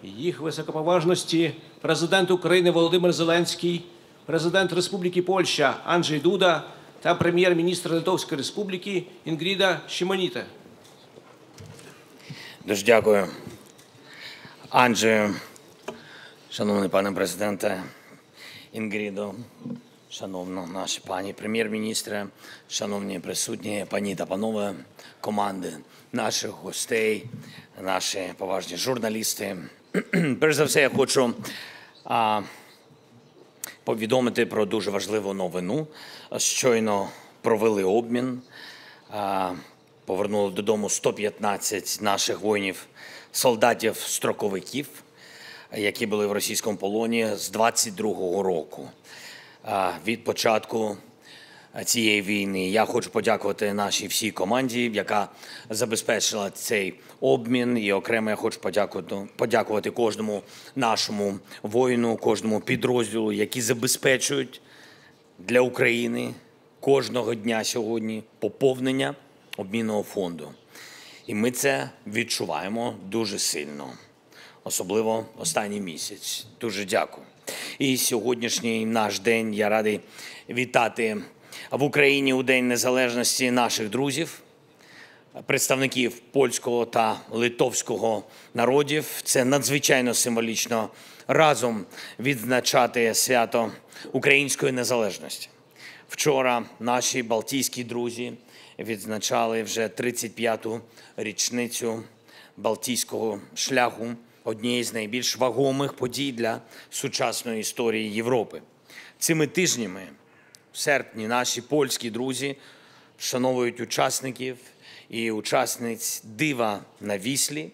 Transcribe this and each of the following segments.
їх високоповажності президент України Володимир Зеленський, президент Республіки Польща Анджей Дуда та прем'єр-міністр Литовської Республіки Інгріда Шимоніте. Дуже дякую, Анджею, шановний пане президенте, Інгрідо, шановна наша пані прем'єр-міністре, шановні присутні, пані та панове, команди наших гостей, наші поважні журналісти. Перш за все, я хочу повідомити про дуже важливу новину. Щойно провели обмін, повернули додому 115 наших воїнів, солдатів-строковиків, які були в російському полоні з 22-го року. Від початку цієї війни я хочу подякувати нашій всій команді, яка забезпечила цей обмін. І окремо я хочу подякувати кожному нашому воїну, кожному підрозділу, які забезпечують для України кожного дня сьогодні поповнення обмінного фонду. І ми це відчуваємо дуже сильно, особливо останній місяць. Дуже дякую. І сьогоднішній наш день я радий вітати в Україні у День Незалежності наших друзів, представників польського та литовського народів. Це надзвичайно символічно разом відзначати свято української незалежності. Вчора наші балтійські друзі відзначали вже 35-ту річницю Балтійського шляху, однієї з найбільш вагомих подій для сучасної історії Європи. Цими тижнями в серпні наші польські друзі вшановують учасників і учасниць Дива на Віслі,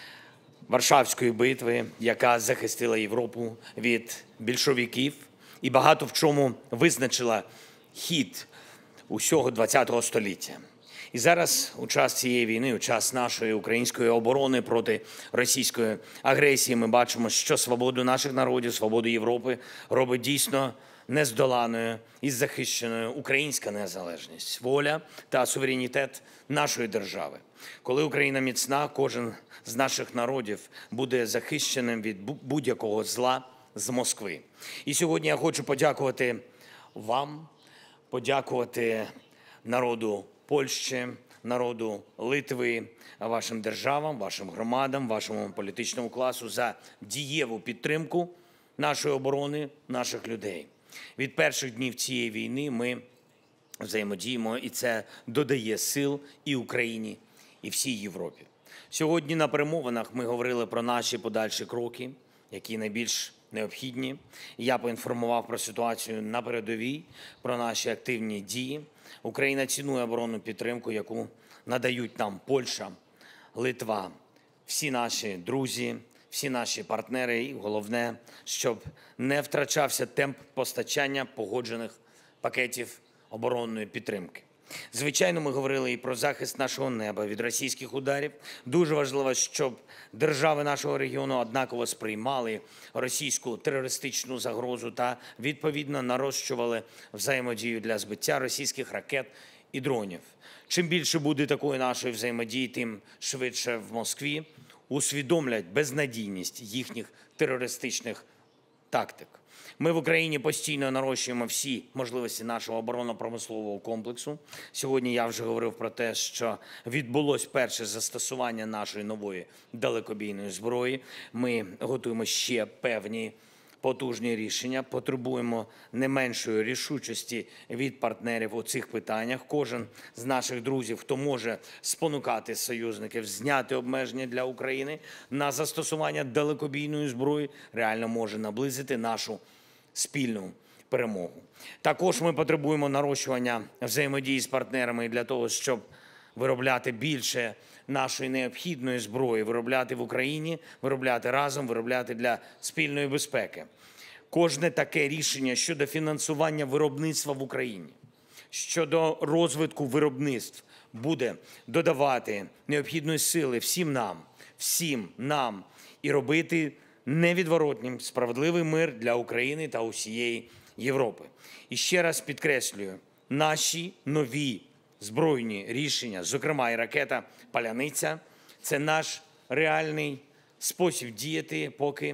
Варшавської битви, яка захистила Європу від більшовиків і багато в чому визначила хід усього ХХ століття. І зараз, у час цієї війни, у час нашої української оборони проти російської агресії, ми бачимо, що свободу наших народів, свободу Європи робить дійсно нездоланою і захищеною українська незалежність, воля та суверенітет нашої держави. Коли Україна міцна, кожен з наших народів буде захищеним від будь-якого зла з Москви. І сьогодні я хочу подякувати вам, подякувати народу Польщі, народу Литви, вашим державам, вашим громадам, вашому політичному класу за дієву підтримку нашої оборони, наших людей. Від перших днів цієї війни ми взаємодіємо, і це додає сил і Україні, і всій Європі. Сьогодні на перемовинах ми говорили про наші подальші кроки, які найбільш необхідні. Я поінформував про ситуацію на передовій, про наші активні дії. Україна цінує оборонну підтримку, яку надають нам Польща, Литва, всі наші друзі, всі наші партнери. І головне, щоб не втрачався темп постачання погоджених пакетів оборонної підтримки. Звичайно, ми говорили і про захист нашого неба від російських ударів. Дуже важливо, щоб держави нашого регіону однаково сприймали російську терористичну загрозу та відповідно нарощували взаємодію для збиття російських ракет і дронів. Чим більше буде такої нашої взаємодії, тим швидше в Москві усвідомлять безнадійність їхніх терористичних тактик. Ми в Україні постійно нарощуємо всі можливості нашого оборонно-промислового комплексу. Сьогодні я вже говорив про те, що відбулось перше застосування нашої нової далекобійної зброї. Ми готуємо ще певні потужні рішення, потребуємо не меншої рішучості від партнерів у цих питаннях. Кожен з наших друзів, хто може спонукати союзників зняти обмеження для України на застосування далекобійної зброї, реально може наблизити нашу спільну перемогу. Також ми потребуємо нарощування взаємодії з партнерами для того, щоб виробляти більше нашої необхідної зброї, виробляти в Україні, виробляти разом, виробляти для спільної безпеки. Кожне таке рішення щодо фінансування виробництва в Україні, щодо розвитку виробництв буде додавати необхідної сили всім нам і робити невідворотнім справедливий мир для України та усієї Європи. І ще раз підкреслюю, наші нові збройні рішення, зокрема і ракета «Паляниця», це наш реальний спосіб діяти, поки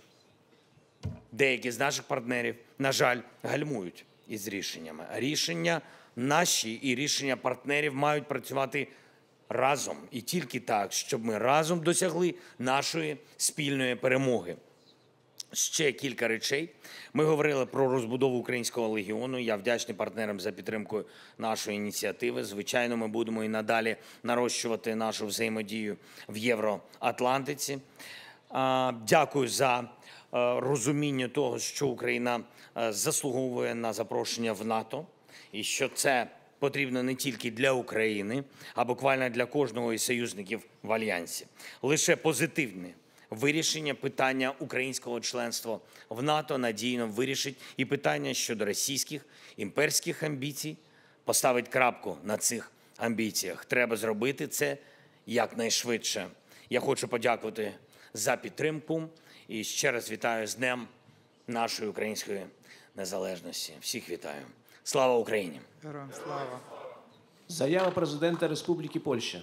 деякі з наших партнерів, на жаль, гальмують із рішеннями. Рішення наші і рішення партнерів мають працювати разом. І тільки так, щоб ми разом досягли нашої спільної перемоги. Ще кілька речей. Ми говорили про розбудову українського легіону. Я вдячний партнерам за підтримку нашої ініціативи. Звичайно, ми будемо і надалі нарощувати нашу взаємодію в Євроатлантиці. Дякую за розуміння того, що Україна заслуговує на запрошення в НАТО, і що це потрібно не тільки для України, а буквально для кожного із союзників в Альянсі. Лише позитивне вирішення питання українського членства в НАТО надійно вирішить і питання щодо російських імперських амбіцій, поставить крапку на цих амбіціях. Треба зробити це якнайшвидше. Я хочу подякувати за підтримку і ще раз вітаю з Днем нашої української незалежності. Всіх вітаю. Слава Україні! Героям слава! Заява президента Республіки Польща.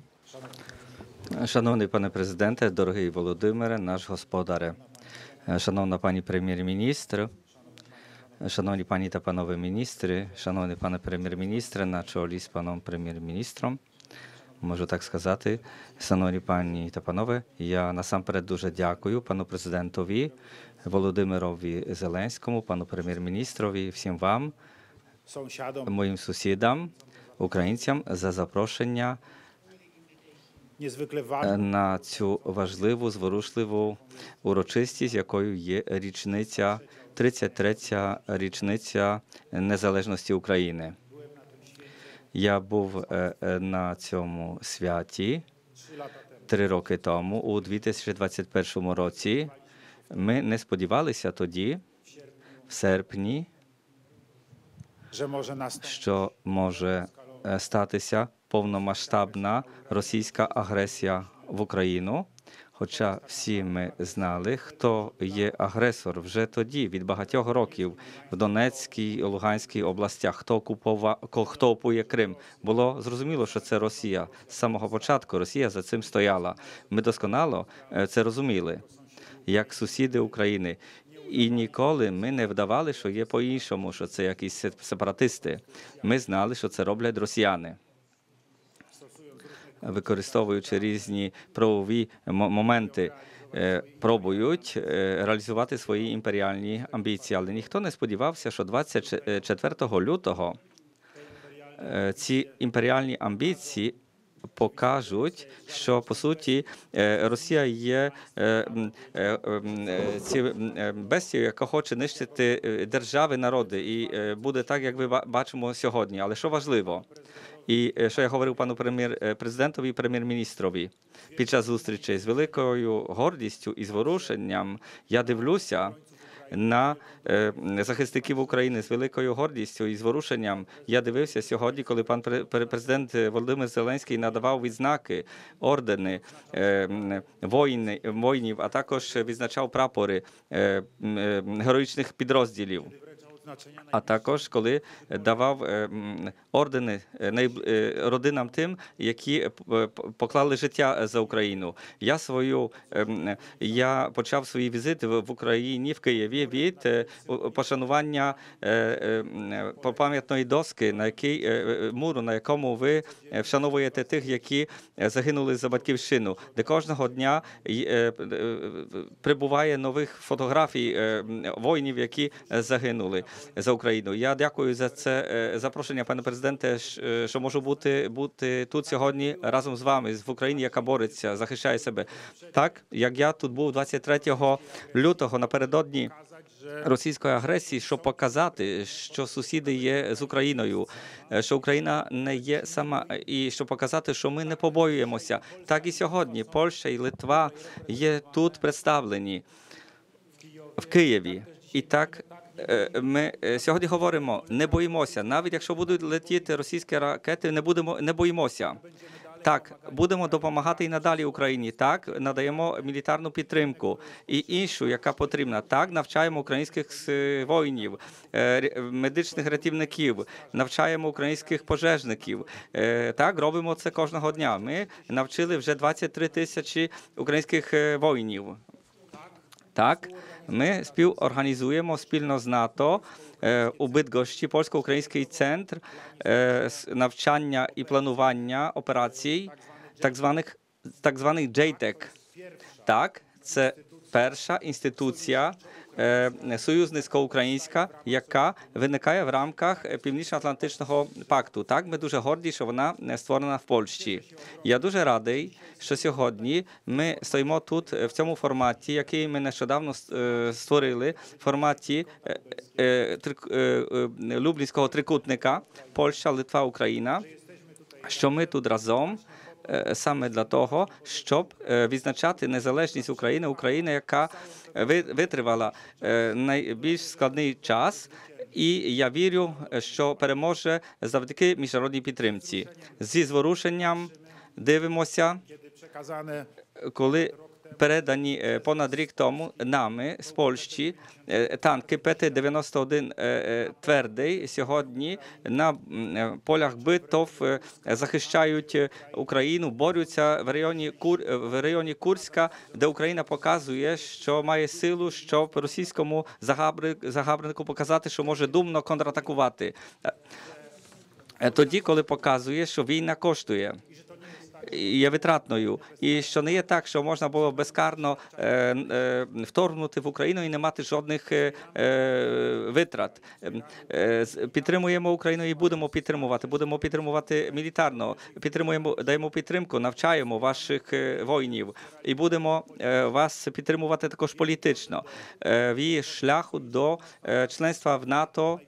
Шановний пане президенте, дорогий Володимире, наш господаре, шановна пані прем'єр-міністр, шановні пані та панове міністри, шановний пане прем'єр-міністре, на чолі з паном прем'єр-міністром, можу так сказати, шановні пані та панове, я насамперед дуже дякую пану президентові Володимирові Зеленському, пану прем'єр-міністрові, всім вам, Sąsiadom моїм сусідам, українцям за запрошення niezwykle ważnym на цю важливу, зворушливу урочистість, якою є річниця, 33-я річниця незалежності України. Я був на цьому святі 3 роки тому, у 2021 році. Ми не сподівалися тоді, в серпні, że może nastąpić що може статися повномасштабна російська агресія в Україну. Хоча всі ми знали, хто є агресор вже тоді, від багатьох років, в Донецькій і Луганській областях, хто окупує Крим. Було зрозуміло, що це Росія. З самого початку Росія за цим стояла. Ми досконало це розуміли, як сусіди України. І ніколи ми не вдавали, що є по-іншому, що це якісь сепаратисти. Ми знали, що це роблять росіяни, використовуючи різні правові моменти, пробують реалізувати свої імперіальні амбіції. Але ніхто не сподівався, що 24 лютого ці імперіальні амбіції покажуть, що, по суті, Росія є бестією, яка хоче нищити держави, народи. І буде так, як ми бачимо сьогодні. Але що важливо, і що я говорив пану президентові і прем'єр-міністрові під час зустрічі, з великою гордістю і зворушенням я дивлюся на захисників України, з великою гордістю і зворушенням. Я дивився сьогодні, коли пан президент Володимир Зеленський надавав відзнаки, ордени воїнів, а також відзначав прапори героїчних підрозділів. А також, коли давав ордени родинам тим, які поклали життя за Україну. Я почав свої візити в Україні, в Києві, від пошанування пам'ятної доски, муру, на якому ви вшановуєте тих, які загинули за батьківщину, де кожного дня прибуває нових фотографій воїнів, які загинули за Україну. Я дякую за це запрошення, пане президенте, що можу бути тут сьогодні разом з вами, в Україні, яка бореться, захищає себе. Так, як я тут був 23 лютого напередодні російської агресії, щоб показати, що сусіди є з Україною, що Україна не є сама, і щоб показати, що ми не побоюємося. Так і сьогодні Польща і Литва є тут представлені в Києві. І так ми сьогодні говоримо, не боїмося. Навіть якщо будуть летіти російські ракети, не боїмося. Так, будемо допомагати і надалі Україні. Так, надаємо мілітарну підтримку і іншу, яка потрібна. Так, навчаємо українських воїнів, медичних рятівників, навчаємо українських пожежників. Так, робимо це кожного дня. Ми навчили вже 23 тисячі українських воїнів. Так, ми співорганізуємо спільно з НАТО у Бидгощі польсько-український центр навчання і планування операцій, так званий JTEC. Так, це перша інституція союзницько-українська, яка виникає в рамках Північно-Атлантичного пакту. Так, ми дуже горді, що вона створена в Польщі. Я дуже радий, що сьогодні ми стоїмо тут в цьому форматі, який ми нещодавно створили, в форматі Люблінського трикутника Польща, Литва, Україна, що ми тут разом саме для того, щоб відзначати незалежність України, України, яка витривала найбільш складний час, і я вірю, що переможе завдяки міжнародній підтримці. Зі зворушенням дивимося, Przekazane коли передані понад рік тому нами з Польщі танки ПТ-91 «Твердий» сьогодні на полях битв захищають Україну, борються в районі Курська, де Україна показує, що має силу, щоб російському загарбнику показати, що може думно контратакувати. Тоді, коли показує, що війна коштує, є витратною, і що не є так, що можна було безкарно вторгнути в Україну і не мати жодних витрат. Підтримуємо Україну і будемо підтримувати мілітарно, даємо підтримку, навчаємо ваших воїнів і будемо вас підтримувати також політично в її шляху до членства в НАТО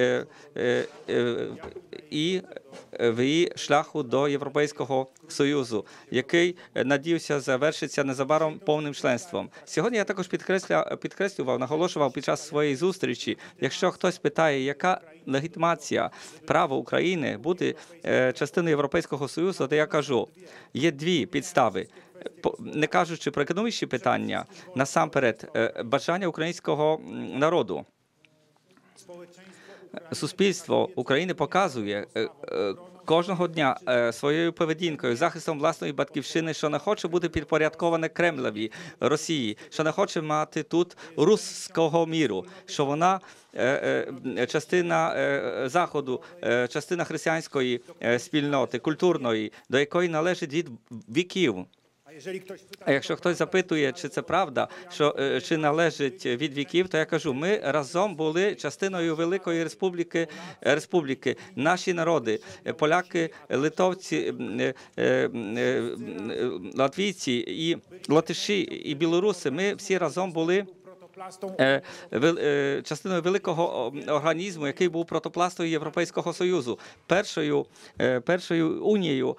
і в її шляху до Європейського Союзу, який, надіюся, завершиться незабаром повним членством. Сьогодні я також підкреслював, наголошував під час своєї зустрічі, якщо хтось питає, яка легітимація права України бути частиною Європейського Союзу, то я кажу, є дві підстави. Не кажучи про економічні питання, насамперед, бажання українського народу. Суспільство України показує кожного дня своєю поведінкою, захистом власної батьківщини, що не хоче бути підпорядковане Кремлеві, Росії, що не хоче мати тут руського міру, що вона частина Заходу, частина християнської спільноти, культурної, до якої належить від віків. А якщо хтось запитує, чи це правда, що чи належить від віків, то я кажу, ми разом були частиною великої республіки, наші народи, поляки, литовці, латвійці, і латиші, і білоруси, ми всі разом були частиною великого організму, який був протопластою Європейського Союзу, першою унією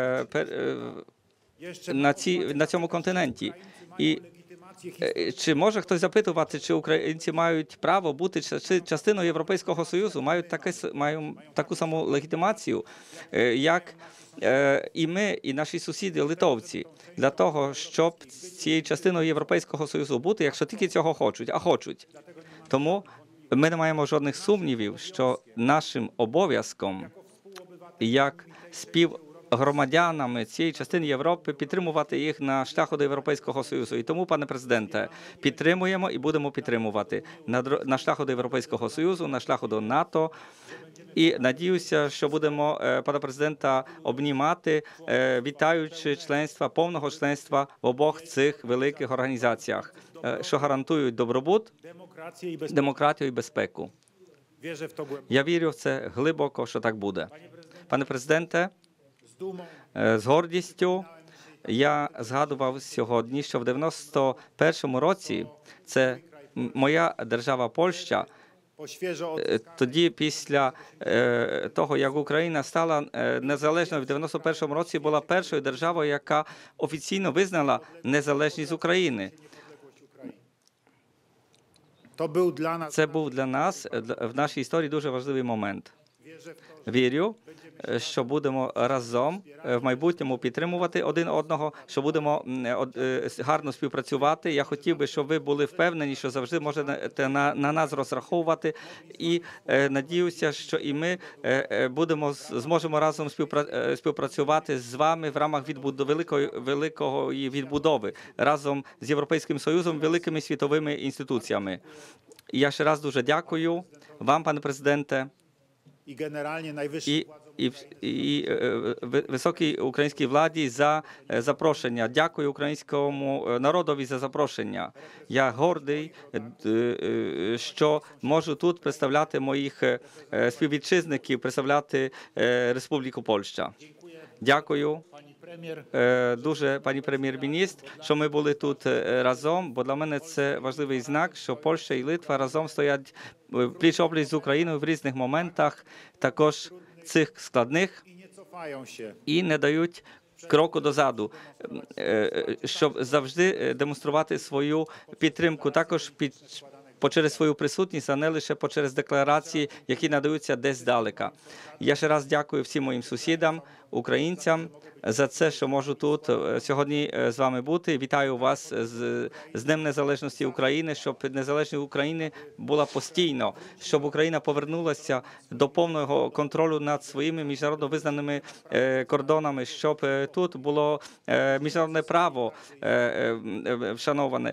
на цьому континенті. І чи може хтось запитувати, чи українці мають право бути частиною Європейського Союзу, мають таку саму легітимацію, як і ми, і наші сусіди литовці, для того, щоб цією частиною Європейського Союзу бути, якщо тільки цього хочуть, а хочуть. Тому ми не маємо жодних сумнівів, що нашим обов'язком, як співгромадянами цієї частини Європи, підтримувати їх на шляху до Європейського Союзу. І тому, пане президенте, підтримуємо і будемо підтримувати на шляху до Європейського Союзу, на шляху до НАТО. І надіюся, що будемо пана президента обнімати, вітаючи повного членства в обох цих великих організаціях, що гарантують добробут, демократію і безпеку. Я вірю в це глибоко, що так буде. Пане президенте, з гордістю я згадував сьогодні, що в 91-му році це моя держава Польща, тоді після того, як Україна стала незалежною в 91-му році, була першою державою, яка офіційно визнала незалежність України. Це був для нас в нашій історії дуже важливий момент. Вірю, що будемо разом в майбутньому підтримувати один одного, що будемо гарно співпрацювати. Я хотів би, щоб ви були впевнені, що завжди можете на нас розраховувати. І надіюся, що і ми зможемо разом співпрацювати з вами в рамах великої відбудови, разом з Європейським Союзом, великими світовими інституціями. І я ще раз дуже дякую вам, пане президенте, I generalnie najwyższym і високій українській владі за запрошення. Дякую українському народові за запрошення. Я гордий, що можу тут представляти моїх співвітчизників, представляти Республіку Польща. Дякую дуже, пані прем'єр-міністр, що ми були тут разом, бо для мене це важливий знак, що Польща і Литва разом стоять пліч-опліч з Україною в різних моментах, також цих складних, i nie cofają się. і не дають кроку дозаду, щоб завжди демонструвати свою підтримку, також через свою присутність, а не лише через декларації, які надаються десь здалека. Я ще раз дякую всім моїм сусідам, українцям, за це, що можу тут сьогодні з вами бути. Вітаю вас з Днем Незалежності України, щоб незалежність України була постійно, щоб Україна повернулася до повного контролю над своїми міжнародно визнаними кордонами, щоб тут було міжнародне право вшановане,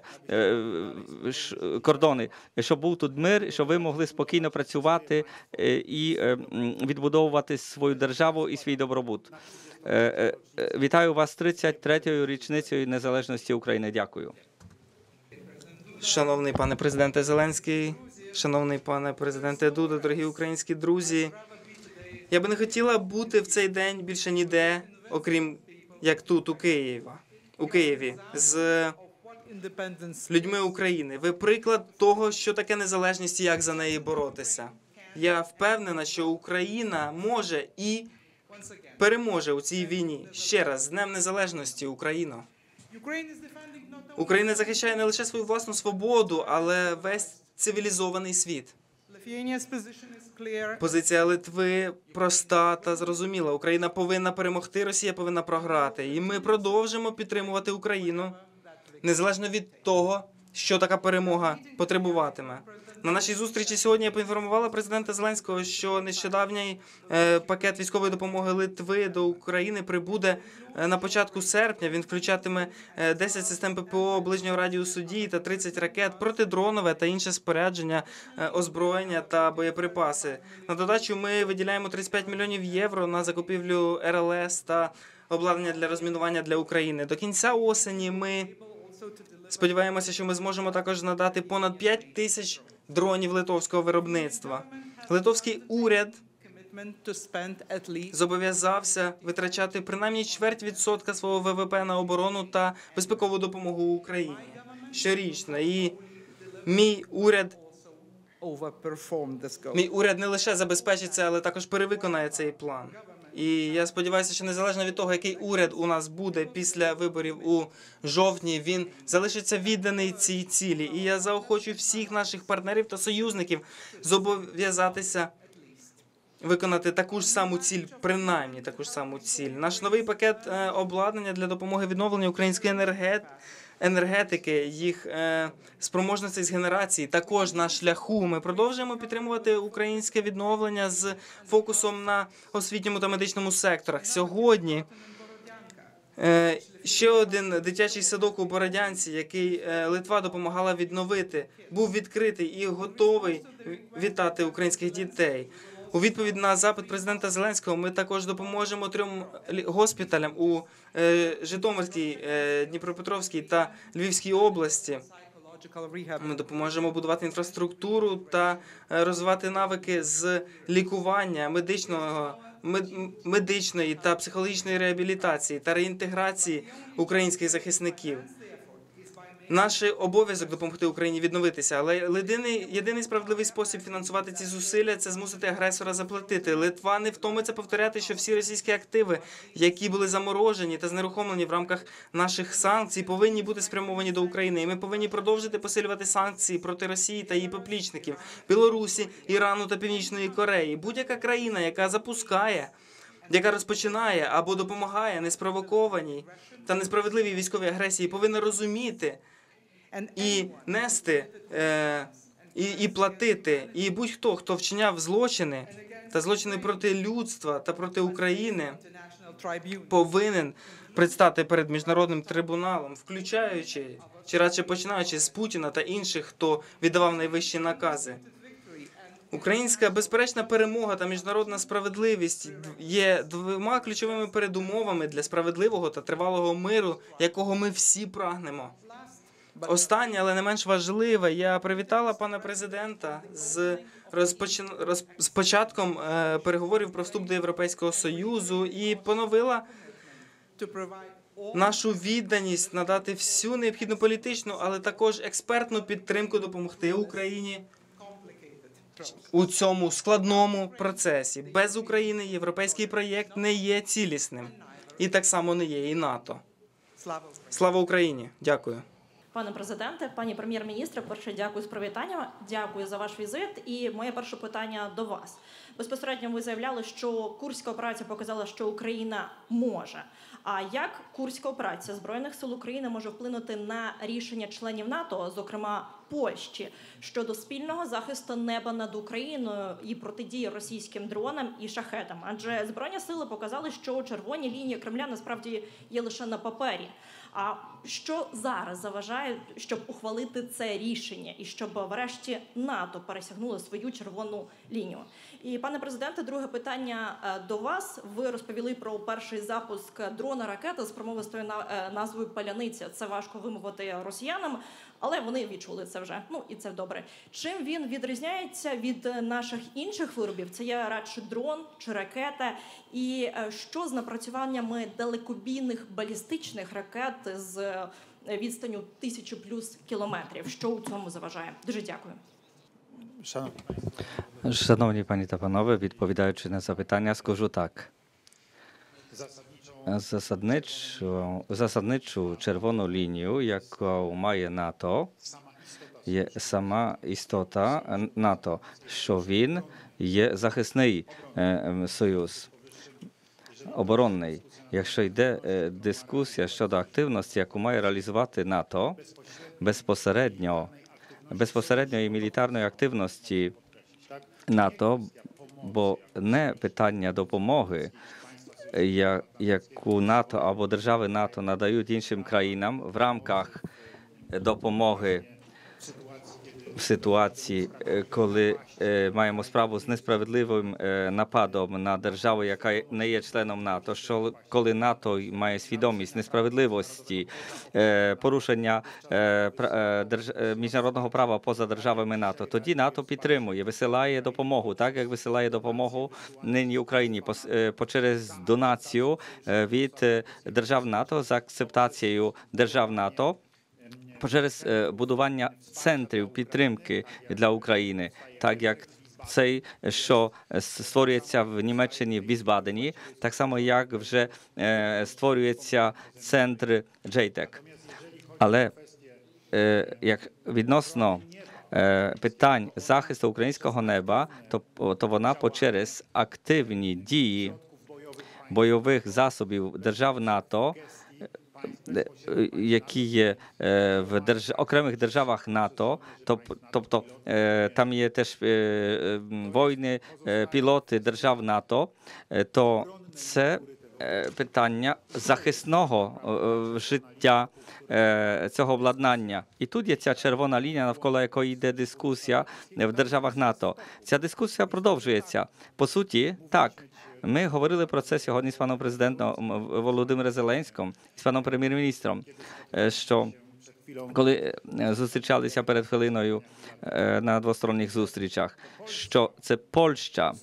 кордони, щоб був тут мир, щоб ви могли спокійно працювати і відбудовувати свою державу і свій добробут. Вітаю вас з 33-ю річницею незалежності України. Дякую. Шановний пане президенте Зеленський, шановний пане президенте Дуда, дорогі українські друзі. Я би не хотіла бути в цей день більше ніде, окрім як тут, у Києві, з людьми України. Ви приклад того, що таке незалежність і як за неї боротися. Я впевнена, що Україна може і переможе у цій війні. Ще раз, з Днем Незалежності, Україно. Україна захищає не лише свою власну свободу, але весь цивілізований світ. Позиція Литви проста та зрозуміла. Україна повинна перемогти, Росія повинна програти. І ми продовжимо підтримувати Україну, незалежно від того, що така перемога потребуватиме. На нашій зустрічі сьогодні я поінформувала президента Зеленського, що нещодавній пакет військової допомоги Литви до України прибуде на початку серпня. Він включатиме 10 систем ППО ближнього радіусу дії та 30 ракет, протидронове та інше спорядження, озброєння та боєприпаси. На додачу ми виділяємо 35 мільйонів євро на закупівлю РЛС та обладнання для розмінування для України. До кінця осені ми сподіваємося, що ми зможемо також надати понад 5 тисяч дронів литовського виробництва. Литовський уряд зобов'язався витрачати принаймні 0,25% свого ВВП на оборону та безпекову допомогу Україні щорічно. І мій уряд не лише забезпечить це, але також перевиконає цей план. І я сподіваюся, що незалежно від того, який уряд у нас буде після виборів у жовтні, він залишиться відданий цій цілі. І я заохочую всіх наших партнерів та союзників зобов'язатися виконати таку ж саму ціль, принаймні таку ж саму ціль. Наш новий пакет обладнання для допомоги відновленню української енергетики, їх спроможностей з генерації також на шляху. Ми продовжуємо підтримувати українське відновлення з фокусом на освітньому та медичному секторах. Сьогодні ще один дитячий садок у Бородянці, який Литва допомагала відновити, був відкритий і готовий вітати українських дітей. У відповідь на запит президента Зеленського ми також допоможемо 3 госпіталям у Житомирській, Дніпропетровській та Львівській області. Ми допоможемо будувати інфраструктуру та розвивати навики з лікування, медичної та психологічної реабілітації та реінтеграції українських захисників. Наш обов'язок допомогти Україні відновитися, але єдиний справедливий спосіб фінансувати ці зусилля – це змусити агресора заплатити. Литва не втомиться повторяти, що всі російські активи, які були заморожені та знерухомлені в рамках наших санкцій, повинні бути спрямовані до України. І ми повинні продовжити посилювати санкції проти Росії та її поплічників, Білорусі, Ірану та Північної Кореї. Будь-яка країна, яка запускає, яка розпочинає або допомагає неспровокованій та несправедливій військовій агресії, повинна розуміти і нести, і платити. І будь-хто, хто вчиняв злочини та злочини проти людства та проти України, повинен предстати перед міжнародним трибуналом, включаючи, чи радше починаючи з Путіна та інших, хто віддавав найвищі накази. Українська безперечна перемога та міжнародна справедливість є двома ключовими передумовами для справедливого та тривалого миру, якого ми всі прагнемо. Останнє, але не менш важливе, я привітала пана президента з початком переговорів про вступ до Європейського Союзу і поновила нашу відданість надати всю необхідну політичну, але також експертну підтримку допомогти Україні у цьому складному процесі. Без України європейський проєкт не є цілісним. І так само не є і НАТО. Слава Україні! Дякую. Пане президенте, пані прем'єр-міністре, перше дякую з привітанням, дякую за ваш візит. І моє перше питання до вас. Безпосередньо ви заявляли, що Курська операція показала, що Україна може. А як Курська операція Збройних сил України може вплинути на рішення членів НАТО, зокрема Польщі, щодо спільного захисту неба над Україною і протидії російським дронам і шахедам? Адже Збройні сили показали, що червоні лінії Кремля насправді є лише на папері. А що зараз заважає, щоб ухвалити це рішення і щоб врешті НАТО пересягнуло свою червону лінію? І, пане президенте, друге питання до вас. Ви розповіли про перший запуск дрона-ракети з промовистою назвою «Паляниця». Це важко вимовити росіянам, але вони відчули це вже. Ну, і це добре. Чим він відрізняється від наших інших виробів? Це є радше дрон чи ракета? І що з напрацюваннями далекобійних балістичних ракет з відстанню 1000+ кілометрів? Що у цьому заважає? Дуже дякую. Шановні пані та панове, відповідаючи на запитання, скажу так. Засадничу червону лінію, яку має НАТО, є сама істота НАТО, що він є захисний союз, оборонний. Якщо йде дискусія щодо активності, яку має реалізувати НАТО, безпосередньої мілітарної активності НАТО, бо не питання допомоги, яку НАТО або держави НАТО надають іншим країнам в рамках допомоги в ситуації, коли маємо справу з несправедливим нападом на державу, яка не є членом НАТО, що коли НАТО має свідомість несправедливості, порушення міжнародного права поза державами НАТО, тоді НАТО підтримує, висилає допомогу, так як висилає допомогу нині Україні через донацію від держав НАТО, за акцептацією держав НАТО, через будування центрів підтримки для України, так як цей, що створюється в Німеччині, в Візбадені, так само, як вже створюється центр JTEC. Але як відносно питань захисту українського неба, то вона через активні дії бойових засобів держав НАТО, які є в окремих державах НАТО, тобто там є теж воїни, пілоти держав НАТО, то це питання захисного життя цього обладнання. І тут є ця червона лінія, навколо якої йде дискусія в державах НАТО. Ця дискусія продовжується. По суті, так. Ми говорили про це сьогодні з паном президентом Володимиром Зеленським, з паном прем'єр-міністром, що коли зустрічалися перед хвилиною на двосторонніх зустрічах, що це Польща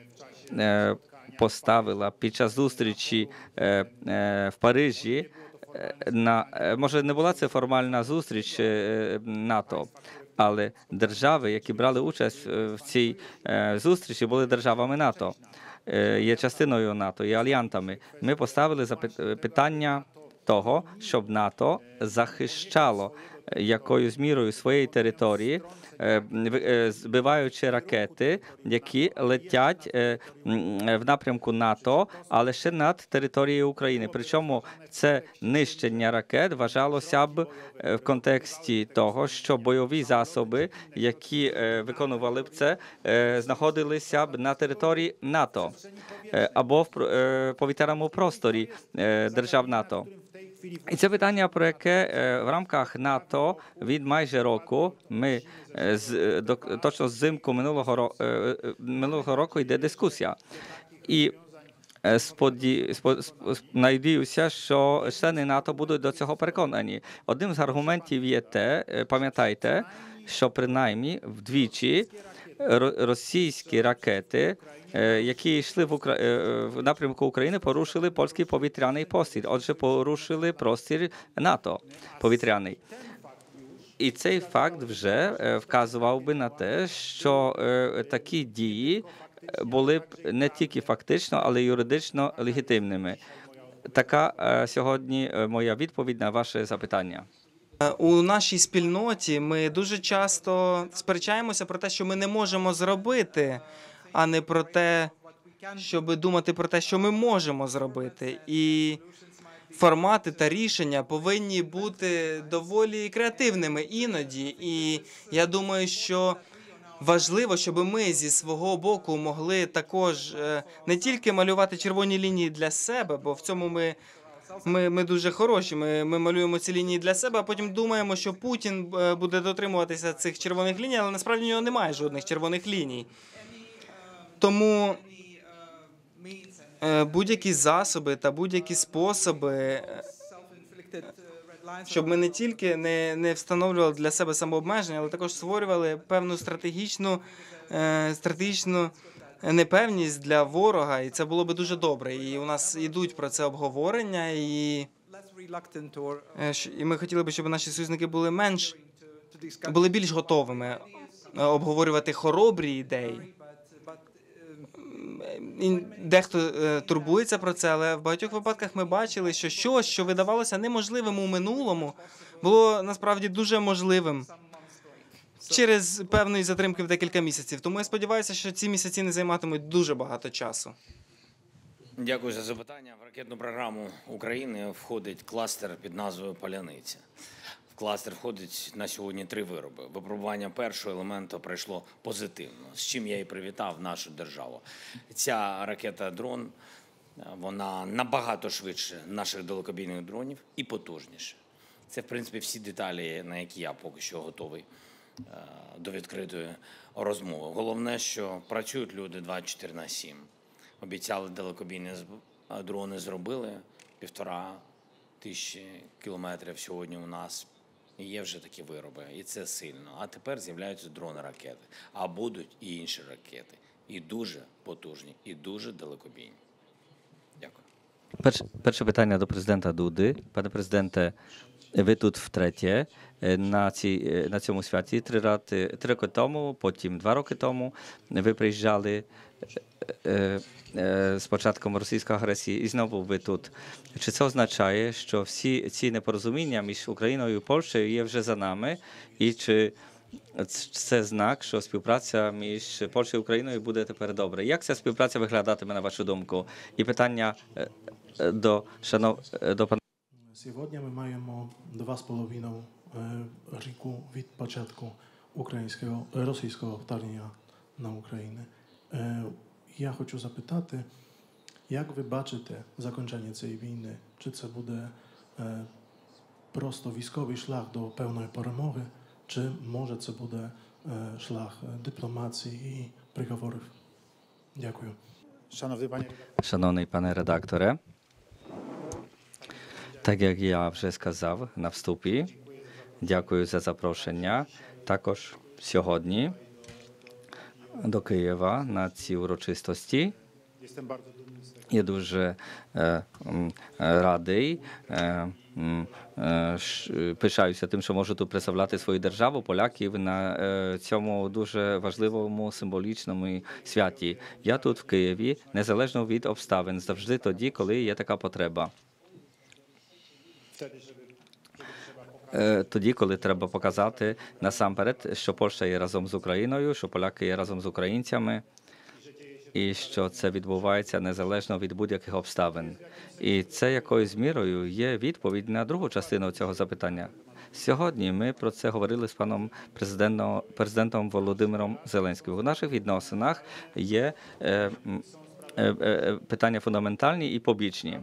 поставила під час зустрічі в Парижі може не була це формальна зустріч НАТО, але держави, які брали участь в цій зустрічі, були державами НАТО, є частиною НАТО, є альянтами. Ми поставили питання того, щоб НАТО захищало якоюсь мірою своєї території, збиваючи ракети, які летять в напрямку НАТО, але ще над територією України. Причому це нищення ракет вважалося б в контексті того, що бойові засоби, які виконували б це, знаходилися б на території НАТО або в повітряному просторі держав НАТО. І це питання, про яке в рамках НАТО від майже року, ми точно взимку минулого року йде дискусія. І надіюся, що члени НАТО будуть до цього переконані. Одним з аргументів є те, пам'ятайте, що принаймні вдвічі російські ракети, які йшли в напрямку України, порушили польський повітряний простір. Отже, порушили простір НАТО повітряний. І цей факт вже вказував би на те, що такі дії були б не тільки фактично, але й юридично легітимними. Така сьогодні моя відповідь на ваше запитання. У нашій спільноті ми дуже часто сперечаємося про те, що ми не можемо зробити, а не про те, щоб думати про те, що ми можемо зробити. І формати та рішення повинні бути доволі креативними іноді. І я думаю, що важливо, щоб ми зі свого боку могли також не тільки малювати червоні лінії для себе, бо в цьому ми дуже хороші. Ми малюємо ці лінії для себе, а потім думаємо, що Путін буде дотримуватися цих червоних ліній, але насправді у нього немає жодних червоних ліній. Тому будь-які засоби та будь-які способи, щоб ми не тільки не встановлювали для себе самообмеження, але також створювали певну стратегічну непевність для ворога, і це було би дуже добре. І у нас йдуть про це обговорення, і ми хотіли би, щоб наші союзники були більш готовими обговорювати хоробрі ідеї. І дехто турбується про це, але в багатьох випадках ми бачили, що щось, що видавалося неможливим у минулому, було насправді дуже можливим через певної затримки в декілька місяців. Тому я сподіваюся, що ці місяці не займатимуть дуже багато часу. Дякую за запитання. В ракетну програму України входить кластер під назвою «Паляниця». В кластер входить на сьогодні 3 вироби. Випробування першого елементу пройшло позитивно, з чим я і привітав нашу державу. Ця ракета-дрон, вона набагато швидше наших далекобійних дронів і потужніше. Це, в принципі, всі деталі, на які я поки що готовий до відкритої розмови. Головне, що працюють люди 24/7. Обіцяли далекобійні дрони, зробили 1500 кілометрів сьогодні у нас. І є вже такі вироби, і це сильно. А тепер з'являються дрони-ракети. А будуть і інші ракети. І дуже потужні, і дуже далекобійні. Дякую. Перше питання до президента Дуди. Пане президенте, ви тут втретє на цьому святі. 3 роки тому, потім 2 роки тому ви приїжджали з початком російської агресії і знову ви тут. Чи це означає, що всі ці непорозуміння між Україною і Польщею є вже за нами? І чи це знак, що співпраця між Польщею і Україною буде тепер добре? Як ця співпраця виглядатиме, на вашу думку? І питання до пана. Сьогодні ми маємо 2,5 року від початку російського вторгнення на Україну. Я хочу запитати, як ви бачите закінчення цієї війни? Чи це буде просто військовий шлях до певної перемоги, чи може це буде шлях дипломатії і переговорів? Дякую. Шановний пане редакторе, так як я вже сказав на вступі, дякую за запрошення. Також сьогодні до Києва на ці урочистості. Jestem bardzo dumny z tego. Я дуже радий, пишаюся тим, що можу тут представляти свою державу, поляків, на цьому дуже важливому символічному святі. Я тут в Києві, незалежно від обставин, завжди тоді, коли є така потреба. Тоді, коли треба показати насамперед, що Польща є разом з Україною, що поляки є разом з українцями, і що це відбувається незалежно від будь-яких обставин. І це якоюсь мірою є відповідь на другу частину цього запитання. Сьогодні ми про це говорили з паном президентом Володимиром Зеленським. У наших відносинах є питання фундаментальні і побічні.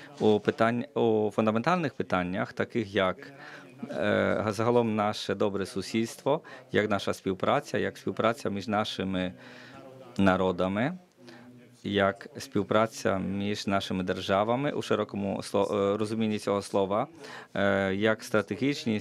У фундаментальних питаннях, таких як загалом наше добре сусідство, як наша співпраця, як співпраця між нашими народами, як співпраця між нашими державами у широкому розумінні цього слова, як стратегічне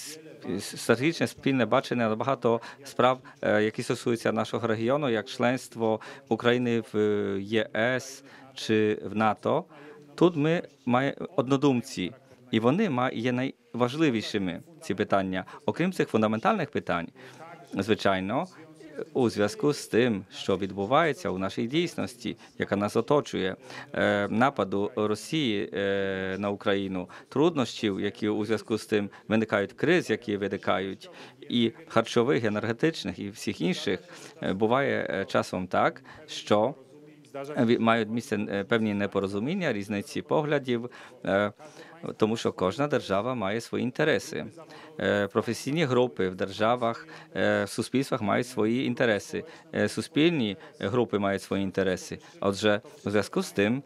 спільне бачення на багато справ, які стосуються нашого регіону, як членство України в ЄС чи в НАТО. Тут ми маємо однодумці, і вони є найважливішими, ці питання. Окрім цих фундаментальних питань, звичайно, у зв'язку з тим, що відбувається у нашій дійсності, яка нас оточує, нападу Росії на Україну, труднощів, які у зв'язку з тим виникають, криз, які виникають, і харчових, енергетичних, і всіх інших, буває часом так, що мають місце певні непорозуміння, різниці поглядів, тому що кожна держава має свої інтереси. Професійні групи в державах, в суспільствах мають свої інтереси. Суспільні групи мають свої інтереси. Отже, у зв'язку з тим,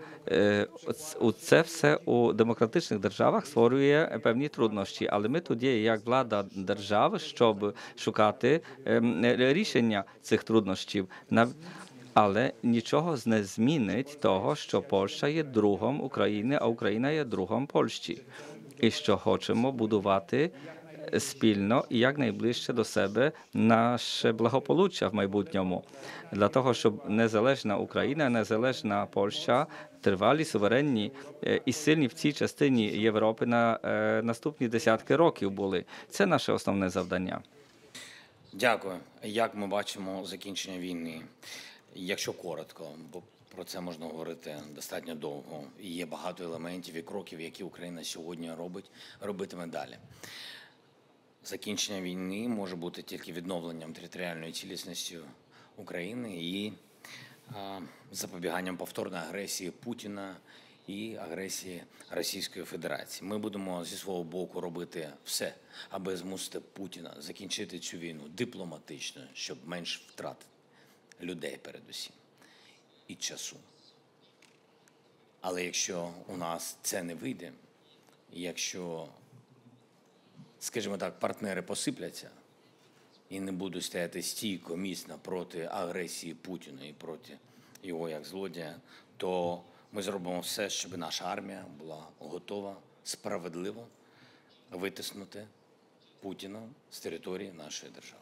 це все у демократичних державах створює певні труднощі. Але ми тут є як влада держави, щоб шукати рішення цих труднощів. Але нічого не змінить того, що Польща є другом України, а Україна є другом Польщі. І що хочемо будувати спільно і якнайближче до себе наше благополуччя в майбутньому. Для того, щоб незалежна Україна, незалежна Польща, тривалі, суверенні і сильні в цій частині Європи на наступні десятки років були. Це наше основне завдання. Дякую. Як ми бачимо закінчення війни? Якщо коротко, бо про це можна говорити достатньо довго. І є багато елементів і кроків, які Україна сьогодні робитиме далі. Закінчення війни може бути тільки відновленням територіальної цілісності України і запобіганням повторної агресії Путіна і агресії Російської Федерації. Ми будемо зі свого боку робити все, аби змусити Путіна закінчити цю війну дипломатично, щоб менш втратити людей передусім і часу. Але якщо у нас це не вийде, якщо, скажімо так, партнери посипляться і не будуть стояти стійко, міцно проти агресії Путіна і проти його як злодія, то ми зробимо все, щоб наша армія була готова справедливо витиснути Путіна з території нашої держави.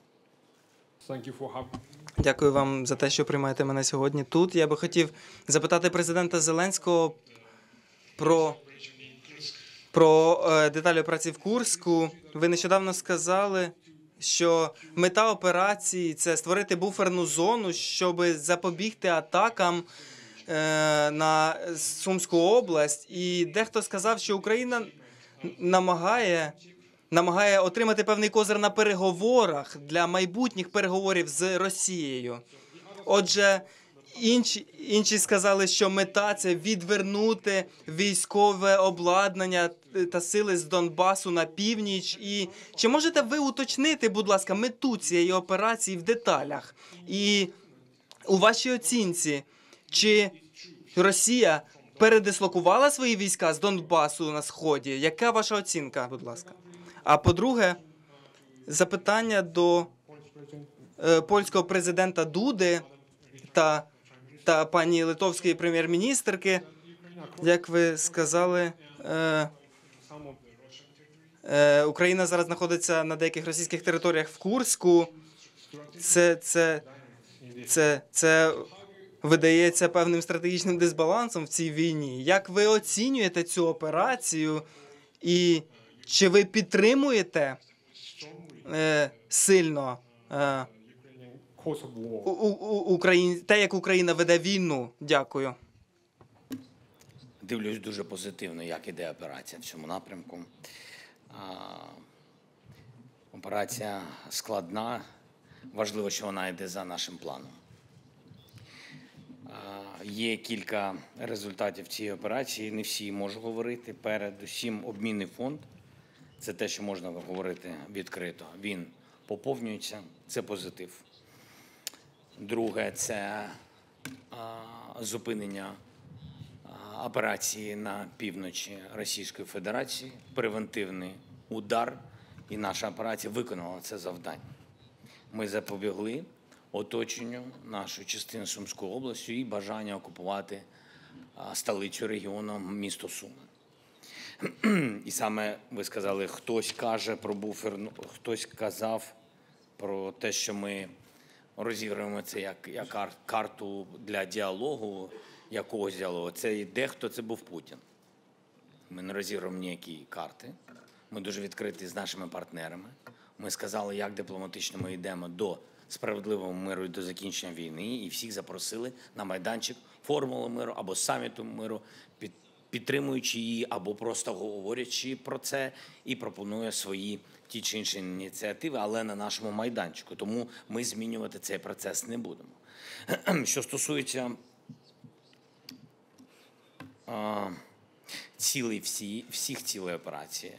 Дякую вам за те, що приймаєте мене сьогодні тут. Я би хотів запитати президента Зеленського про деталі операції в Курську. Ви нещодавно сказали, що мета операції – це створити буферну зону, щоб запобігти атакам на Сумську область. І дехто сказав, що Україна намагає отримати певний козир на переговорах для майбутніх переговорів з Росією. Отже, інші сказали, що мета – це відвернути військове обладнання та сили з Донбасу на північ. І чи можете ви уточнити, будь ласка, мету цієї операції в деталях? І у вашій оцінці, чи Росія передислокувала свої війська з Донбасу на Сході? Яка ваша оцінка, будь ласка? А по-друге, запитання до польського президента Дуди та пані литовської прем'єр-міністерки. Як ви сказали, Україна зараз знаходиться на деяких російських територіях в Курську. Це видається певним стратегічним дисбалансом в цій війні. Як ви оцінюєте цю операцію і чи ви підтримуєте сильно те, як Україна веде війну? Дякую. Дивлюсь дуже позитивно, як іде операція в цьому напрямку. Операція складна. Важливо, що вона йде за нашим планом. Є кілька результатів цієї операції, не всі можу говорити. Передусім, обмінний фонд – це те, що можна говорити відкрито. Він поповнюється, це позитив. Друге – це зупинення операції на півночі Російської Федерації, превентивний удар, і наша операція виконала це завдання. Ми запобігли оточенню нашу частину Сумської області і бажання окупувати столицю регіону, місто Суми. І саме ви сказали, хтось каже про буфер, хтось казав про те, що ми розіграємо це як карту для діалогу, якогось діалогу. Це дехто, це був Путін. Ми не розіграємо ніякі карти. Ми дуже відкриті з нашими партнерами. Ми сказали, як дипломатично ми йдемо до справедливого миру і до закінчення війни, і всіх запросили на майданчик формули миру або саміту миру, підтримуючи її, або просто говорячи про це і пропонує свої ті чи інші ініціативи, але на нашому майданчику. Тому ми змінювати цей процес не будемо. Що стосується всіх цілей операції,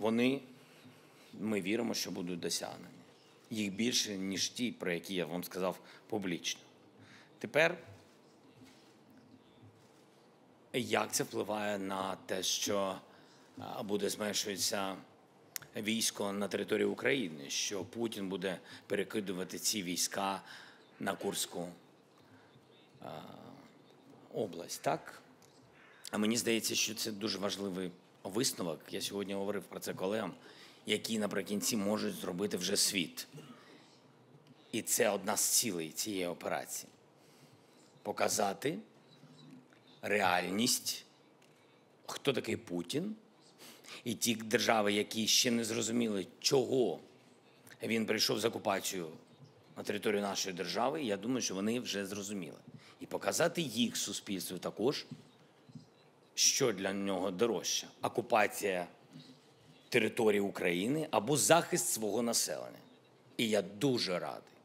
ми віримо, що будуть досягнені. Їх більше, ніж ті, про які я вам сказав публічно. Тепер, як це впливає на те, що буде зменшуватися військо на території України, що Путін буде перекидувати ці війська на Курську область, так? А мені здається, що це дуже важливий висновок. Я сьогодні говорив про це колегам, які наприкінці можуть зробити вже світ. І це одна з цілей цієї операції. Показати реальність, хто такий Путін, і ті держави, які ще не зрозуміли, чого він прийшов з окупацією на територію нашої держави, я думаю, що вони вже зрозуміли. І показати їх суспільству також, що для нього дорожче – окупація території України або захист свого населення. І я дуже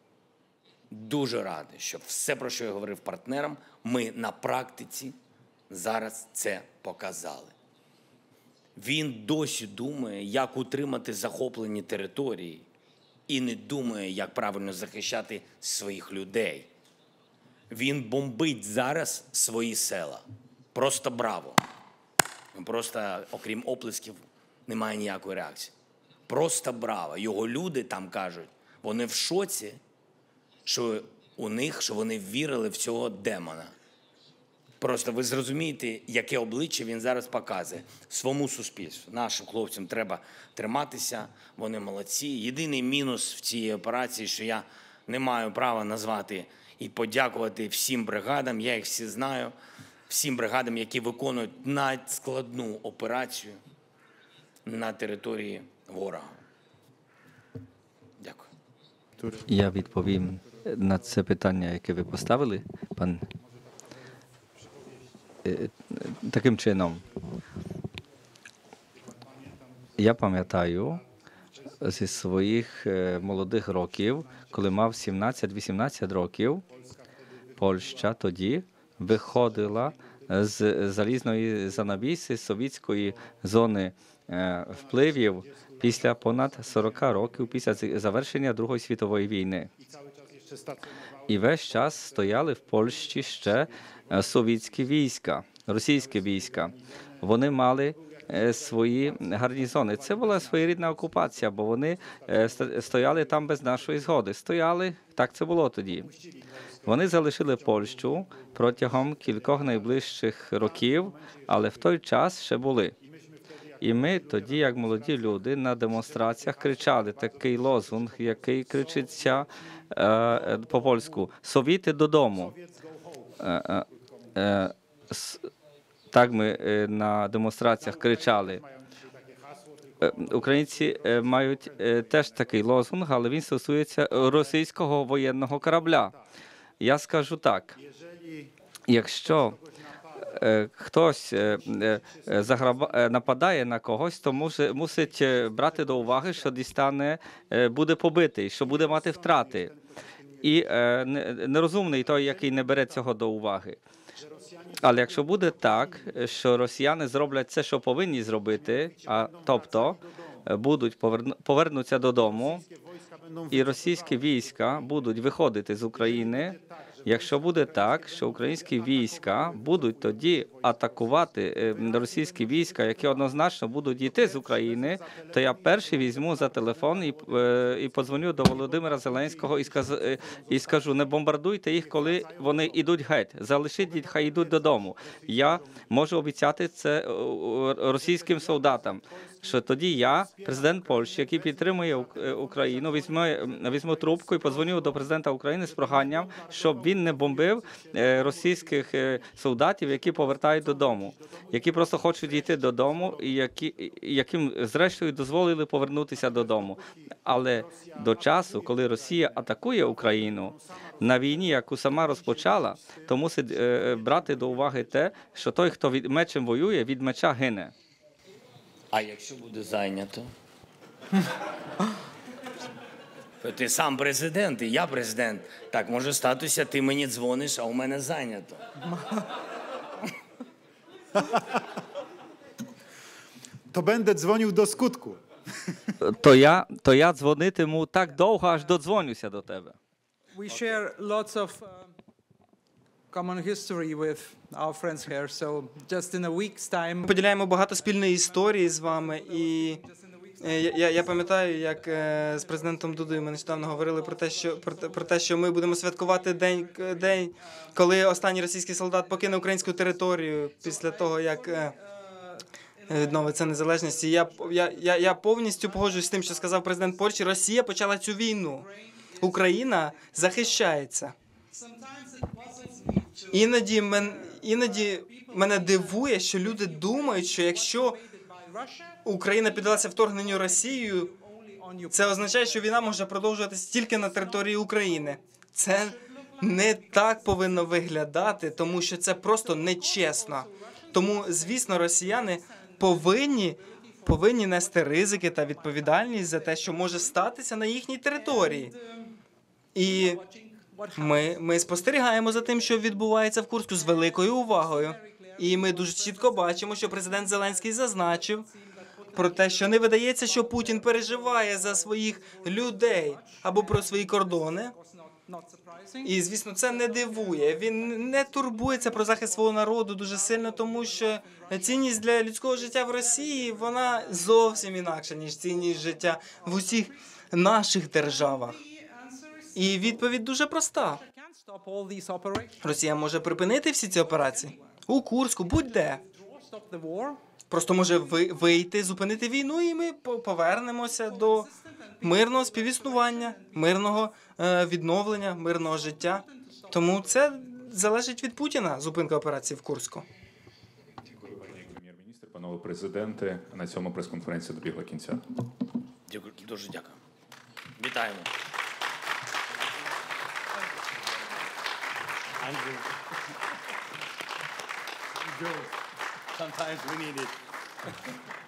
радий, що все, про що я говорив партнерам, ми на практиці зараз це показали. Він досі думає, як утримати захоплені території, і не думає, як правильно захищати своїх людей. Він бомбить зараз свої села. Просто браво. Просто, окрім оплесків, немає ніякої реакції. Просто браво. Його люди там кажуть, вони в шоці, що вони вірили в цього демона. Просто ви зрозумієте, яке обличчя він зараз показує своєму суспільству. Нашим хлопцям треба триматися, вони молодці. Єдиний мінус в цій операції, що я не маю права назвати і подякувати всім бригадам, я їх всі знаю, всім бригадам, які виконують надскладну операцію на території ворога. Дякую. Я відповім на це питання, яке ви поставили, пан. Таким чином, я пам'ятаю зі своїх молодих років, коли мав 17-18 років, Польща тоді виходила з залізної занавіси совєтської зони впливів після понад 40 років після завершення Другої світової війни. І весь час стояли в Польщі ще совєтські війська, російські війська. Вони мали свої гарнізони. Це була своєрідна окупація, бо вони стояли там без нашої згоди. Стояли, так це було тоді. Вони залишили Польщу протягом кількох найближчих років, але в той час ще були. І ми тоді, як молоді люди, на демонстраціях кричали такий лозунг, який кричиться по-польську «Совіти додому». Так ми на демонстраціях кричали. Українці мають теж такий лозунг, але він стосується російського воєнного корабля. Я скажу так, якщо хтось нападає на когось, то мусить брати до уваги, що дістане, буде побитий, що буде мати втрати. І нерозумний той, який не бере цього до уваги. Але якщо буде так, що росіяни зроблять це, що повинні зробити, тобто повернуться додому, і російські війська будуть виходити з України, якщо буде так, що українські війська будуть тоді атакувати російські війська, які однозначно будуть йти з України, то я перший візьму за телефон і подзвоню до Володимира Зеленського і скажу, не бомбардуйте їх, коли вони йдуть геть, залишіть їх, хай йдуть додому. Я можу обіцяти це російським солдатам, що тоді я, президент Польщі, який підтримує Україну, візьму трубку і подзвоню до президента України з проханням, щоб він не бомбив російських солдатів, які повертають додому, які просто хочуть йти додому і яким зрештою дозволили повернутися додому. Але до часу, коли Росія атакує Україну на війні, яку сама розпочала, то мусить брати до уваги те, що той, хто мечем воює, від меча гине. А якщо буде зайнято? Ти сам президент, і я президент. Так може статися, ти мені дзвониш, а у мене зайнято. To będę dzwonił do skutku. То я дзвонитиму так довго, аж додзвонюся до тебе. We share lots of common history with our friends here, so just in a week's time. Ми поділяємо багато спільної історії з вами, і я пам'ятаю, як з президентом Дудою ми нещодавно говорили про те, що ми будемо святкувати день, коли останній російський солдат покине українську територію після того, як відновиться незалежність. І я повністю погоджуюсь з тим, що сказав президент Польщі. Росія почала цю війну. Україна захищається. Іноді мене дивує, що люди думають, що якщо Україна піддалася вторгненню Росією, це означає, що війна може продовжуватися тільки на території України. Це не так повинно виглядати, тому що це просто нечесно. Тому, звісно, росіяни повинні нести ризики та відповідальність за те, що може статися на їхній території. І ми спостерігаємо за тим, що відбувається в Курську з великою увагою. І ми дуже чітко бачимо, що президент Зеленський зазначив про те, що не видається, що Путін переживає за своїх людей або про свої кордони. І, звісно, це не дивує. Він не турбується про захист свого народу дуже сильно, тому що цінність для людського життя в Росії, вона зовсім інакша, ніж цінність життя в усіх наших державах. І відповідь дуже проста. Росія може припинити всі ці операції у Курську, будь-де. Просто може вийти, зупинити війну, і ми повернемося до мирного співіснування, мирного відновлення, мирного життя. Тому це залежить від Путіна, зупинка операції в Курську. Дякую, пані прем'єр-міністр, панове президенти. На цьому прес-конференція добігла кінця. Дякую, дуже дякую. Вітаємо. Sometimes we need it.